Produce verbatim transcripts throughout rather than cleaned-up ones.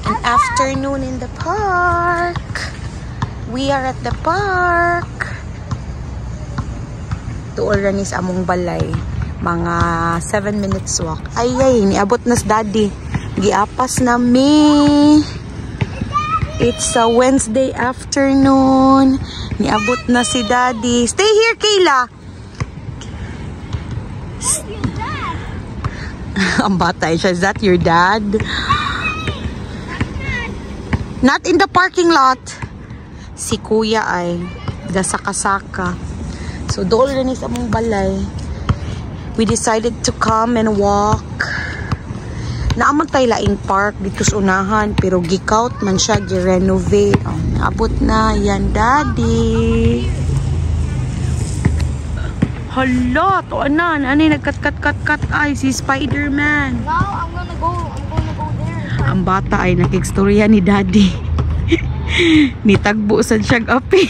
An afternoon in the park. We are at the park. Tuol ra ni sa among balay. Mga seven minutes walk. Ay, ay, niabot na si Daddy. Giapas na mi. It's a Wednesday afternoon. Niabot na si Daddy. Stay here, Kayla. Ang bata siya. Is that your dad? Not in the parking lot. Si Kuya ay gasaka-saka. So, doon rin sa mong balay. We decided to come and walk. Naaman tayo laing park dito sa unahan. Pero gikout man siya, gi-renovate. Oh, naabot na. Yan, Daddy. Hala, to anan. Anay, nagkat-kat-kat-kat. Ay, si Spider-Man. No, I'm gonna go. I'm gonna go there. Ang bata ay nakikstorya ni Daddy. Nitagbo sa siyang api.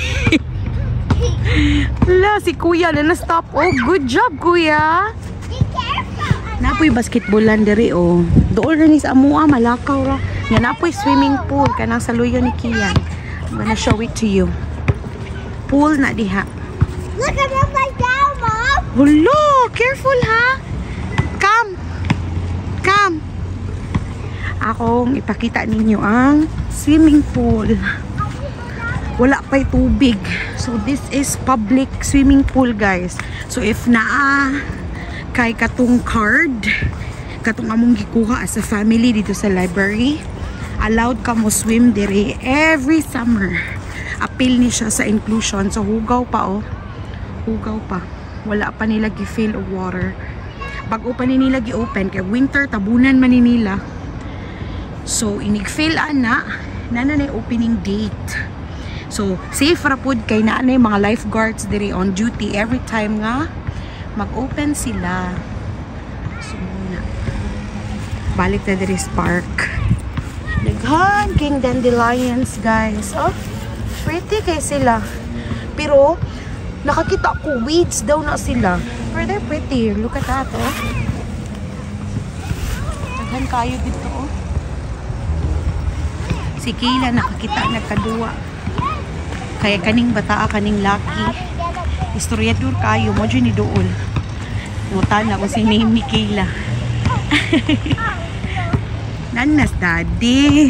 Wala, si Kuya na na-stop. Oh, good job, Kuya. Be careful. Napoy basketballan diri, oh. Doon rin sa amua, malakaw ra. Nga napoy swimming pool, kanang saluyo ni Kian. I'm gonna show it to you. Pool na diha. Look at it like that, Mom. Hulo, careful ha. Come. Come. Akong ipakita ninyo ang swimming pool. Wala pa'y tubig. So, this is public swimming pool, guys. So, if naa kay katong card, katong among gikuha as a family dito sa library, allowed ka mo swim dire every summer. Appeal ni siya sa inclusion. So, hugaw pa, oh. Hugaw pa. Wala pa nila gi-fill of water. Bago pa nila gi-open, kay winter, tabunan man nila. So, inig-fill ana, nananay opening date. So, safe ra pud kay naanay mga lifeguards diri on duty every time nga mag-open sila. So, muna. Balik na diri sa park. Daghan king dandelions, guys. Oh, pretty kay sila. Pero, nakakita ko, weeds daw na sila. But they're pretty. Look at that, oh. Daghan kayo dito, oh. Si Kayla nakakita nagkaduwa. Kaya kaning bataa, kaning laki. Historiador kayo, mo dyan ni Dool. Mutan na ko si name ni Kayla. Nanas, Daddy.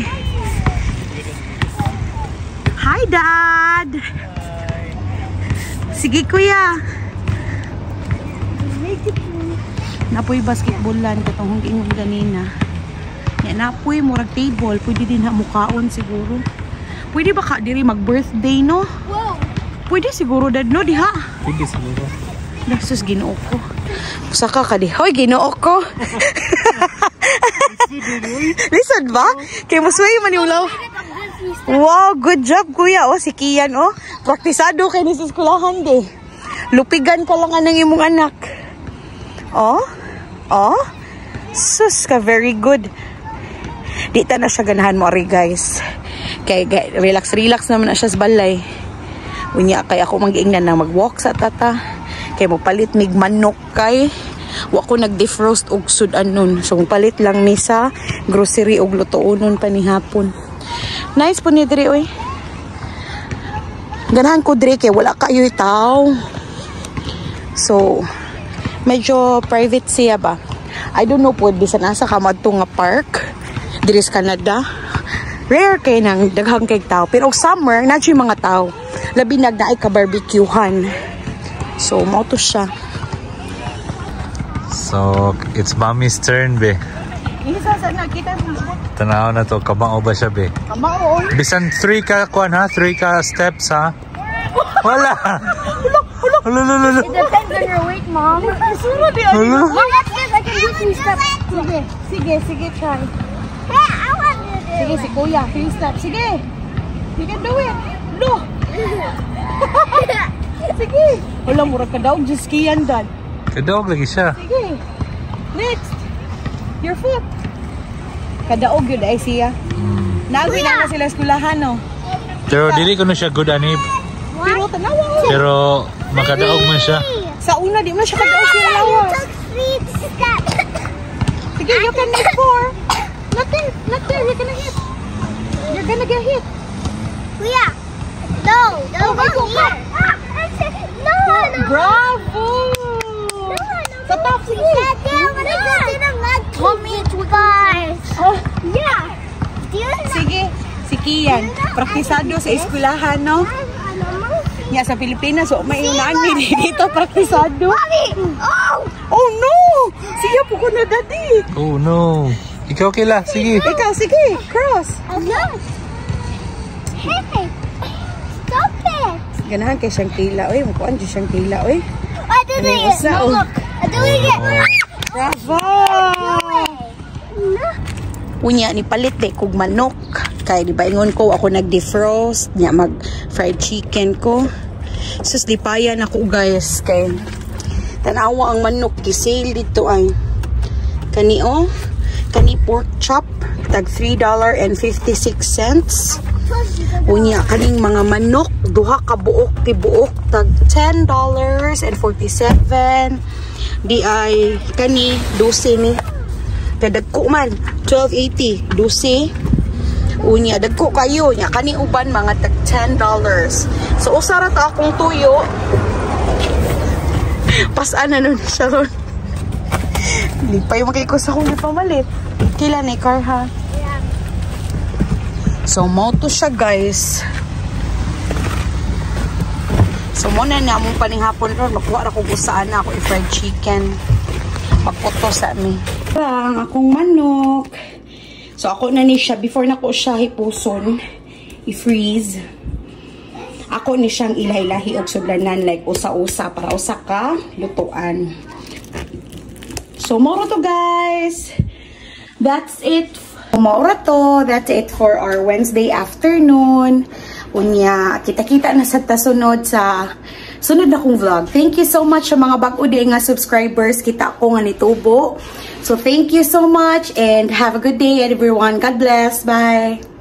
Hi, Dad. Sige, Kuya. Napoy basketballan katong ingon ganina. Yan, napoy murag table. Pwede din ha mukaon siguro. Pwede ba ka diri mag-birthday, no? Whoa. Pwede siguro, Dad, no? Diha. Pwede siguro. Nasus, ginoo ko. Saka ka di. Hoy, ginoo ko. Listen ba? Kaya masway man yung law. Wow, good job, Kuya. O, si Kian, oh. Praktisado kayo ni sa skulahan, de. Lupigan ka lang ng imong anak. Oh? Oh? Sus ka, very good. Di ta na siya ganahan mo, ari, guys. Kay relax relax naman na siya sa balay. Unya kay ako mag-ingnan na mag-walk sa tata. Kay mo palit mig manok kay wa ko nag-defrost og sudan nun. So palit lang ni sa grocery og lutoonon pa ni hapon. Nice po ni diri oy. Ganahan ko diri kay wala kayo tao. So medyo private siya ba. I don't know po bisan asa ka madto nga park diri sa Canada. Rare kay nang daghang kay tao. Pero summer, na siya mga tao. Labi nag na ay ka-barbecuehan. So, mo to siya. So, it's Mommy's turn, be. Isa sa nakita mo. Tanaw na to. Kabang ba siya, be? Kamao. Bisan three ka, kuan ha? Three ka steps, ha? Wala! Hulo, hulo. Hulo, hulo, hulo. It depends on your weight, Mom. Suro di. Hulo. Well, that's it. I can do three steps. Sige, sige, sige, try. Hey, I want to do Sige, si Kuya. Three steps. Sige. You can do it. No. Sige. Wala, murag ka daw. Just kiyan, Dad. Kadawag lagi siya. Sige. Next. Your foot. Kadaog yun ay siya. Hmm. Nagwi na na sila skulahan, no? Pero dili ko na siya good, anib. Pero tanawa ko. Pero makadaog man siya. Sa una, di mo siya kadaog sila lawa. three steps. Sige, you can make four. Nothing. Not there. You can hit. nag-hit. Kuya. No, no, Oh, go go, go. here. No, no. Bravo! Sa top, sige. Mommy, guys. Oh, Yeah. Do you know? sige. Si Kian, praktisado sa eskwelahan, no? Ya, sa Pilipinas, so may unaan dito, praktisado. Mommy! Oh! Oh, no! Siya po ko na, daddy. Oh no. Ikaw kila, sige. Ikaw, sige, cross. Oh, no. Hey! Stop it! Ganahan kay siyang kila, oy. Mukuan dyan siyang kila, oy. I'm doing Ano, it. usa, No, oh. look. I'm doing it. Bravo! No. Unya, ni palit de kog manok. Kay di ba ingon ko ako nag-defrost, nya mag fried chicken ko. Sus di payan ako guys kay tanawa ang manok kisale dito ay kani oh, kani pork chop tag three dollars and fifty-six cents. Unya kaning mga manok duha ka buok ti buok tag ten dollars and forty-seven. Di ay kani twelve ni kadagko man twelve eighty twelve. Unya dagko kayo nya kani uban mga tag ten dollars. So usara ta akong tuyo. Pas-an na nun siya ron. Hindi pa yung makikos akong napamalit. Kailan ni car ha? Yeah. So mo to siya guys. So mo na na mong paninghapon ron makuha ra ko saan na ako i-fried chicken. Magputo sa mi. Ang akong manok. So ako na ni siya before na ko siya hipuson i-freeze. Ako ni siyang ilahi-lahi og sudlanan like usa-usa para usa ka lutuan. So moro to guys. That's it. Moro to. That's it for our Wednesday afternoon. Unya, kita-kita na sa tasunod sa sunod na kong vlog. Thank you so much sa mga bag-o di nga subscribers. Kita ko nga nitubo. So thank you so much and have a good day everyone. God bless. Bye.